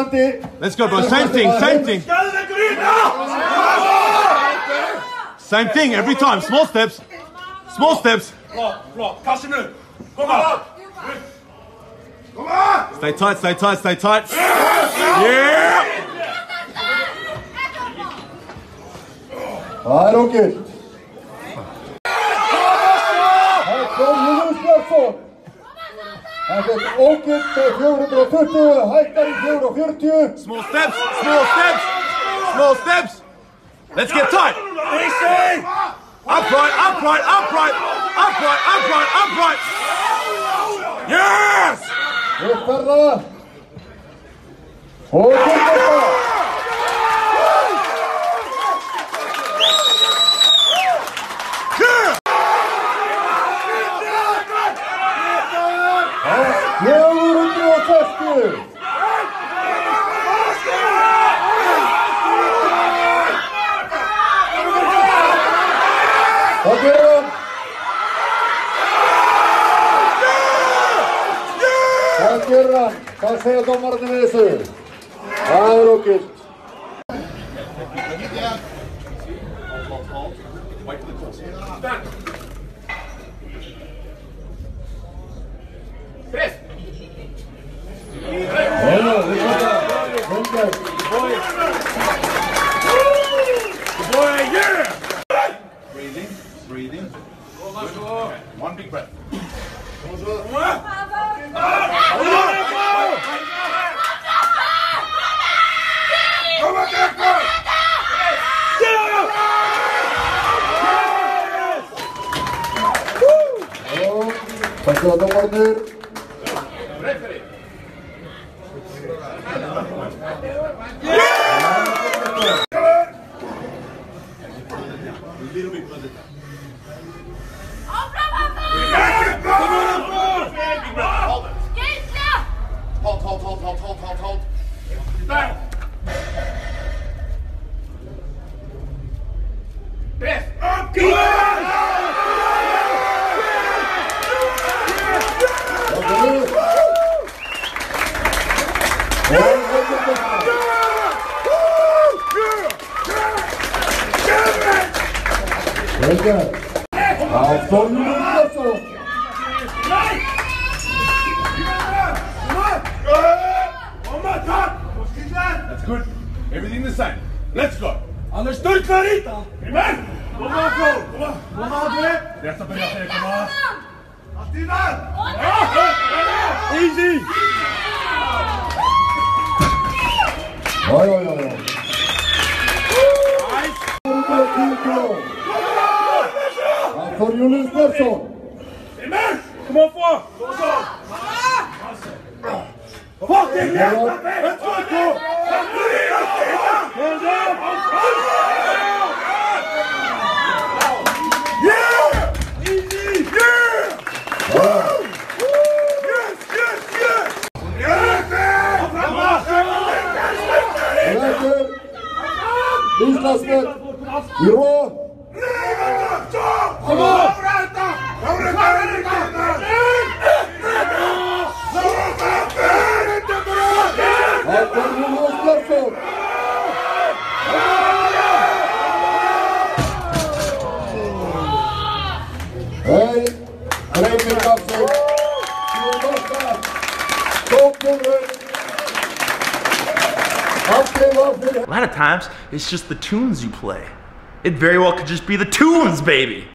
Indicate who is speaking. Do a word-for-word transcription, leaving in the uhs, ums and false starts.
Speaker 1: Let's go, bro. Same thing, same thing. Same thing every time. Small steps. Small steps. Stay tight, stay tight, stay tight. Yeah!
Speaker 2: Här åker. Här kommer Julius Björnsson. Här kommer åker med fjortonhundrafyrtio. Hajkar i fjortonhundrafyrtio.
Speaker 1: Small steps, small steps, small steps. Let's get tight. Upright, upright, upright, upright, upright, upright. Yes!
Speaker 2: Uppärra. Och tillbaka. fjortonhundrafyrtio. Okej. Tack Göran. Vad säger domaren med sig? Här åker.
Speaker 1: Breathing, breathing. One big breath.
Speaker 2: Tack för domaren.
Speaker 1: Hold, hold, hold, hold, hold, hold, hold. Back. Best. Up. Go. That's good. Everything the same. Let's go. Understood, Clarita? Amen. Come on, bro. Come on. Come on, bro. There's somebody up there. Come on. Easy.
Speaker 2: Oj, oj, oj. För Julius Björnsson.
Speaker 1: Amen. Come on, four. Fuck it, yeah. Let's go, go. Hands up. Yeah. Easy. Yeah. Woo. Yes, yes, yes. Yes, man.
Speaker 2: Islandsmän. Hurra.
Speaker 1: Come on.
Speaker 2: Här kommer Julius Björnsson. Hej, Fredrik Kapsel.
Speaker 3: A lot of times, it's just the tunes you play. It very well could just be the tunes, baby.